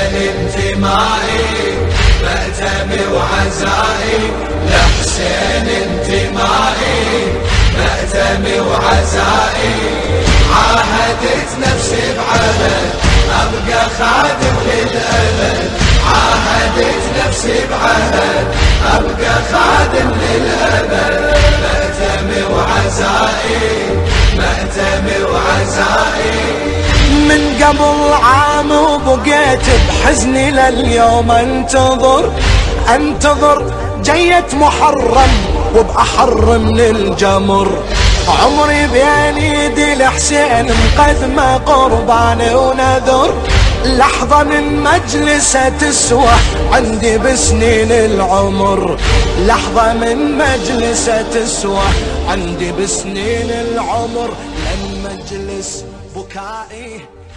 انتمائي مأتمي وعزائي، لحسين انتمائي مأتمي وعزائي. عاهدت نفسي بعهد أبقى خادم للأبد، عاهدت نفسي بعهد أبقى خادم للأبد. مأتمي وعزائي مأتمي وعزائي. من قبل عام وبقيت بحزني لليوم انتظر جية محرم وبأحر من الجمر. عمري بين يدي الحسين مقدمة قربان ونذر، لحظة من مجلسه تسوى عندي بسنين العمر، لحظة من مجلسه تسوى عندي بسنين العمر. لما مجلس بكائي